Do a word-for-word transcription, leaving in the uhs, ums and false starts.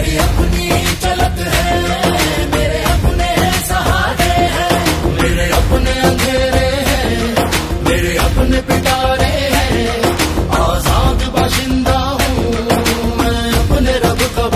मेरी अपनी चलत है, मेरे अपने सहारे हैं, मेरे अपने अंधेरे हैं, मेरे अपने पिटारे हैं। आजाद बाशिंदा हूँ मैं अपने रब का